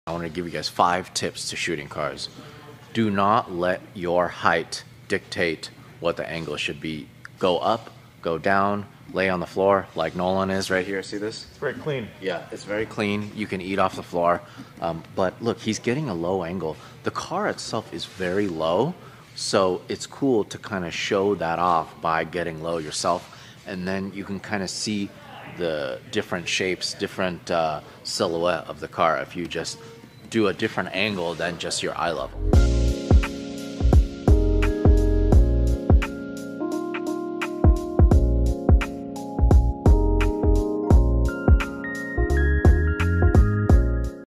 I want to give you guys 5 tips to shooting cars. Do not let your height dictate what the angle should be. Go up, go down, lay on the floor like Nolan is right here. See this? It's very clean. Yeah, it's very clean. You can eat off the floor. But look, he's getting a low angle. The car itself is very low, so it's cool to kind of show that off by getting low yourself. And then you can kind of see the different shapes, different silhouette of the car if you just do a different angle than just your eye level.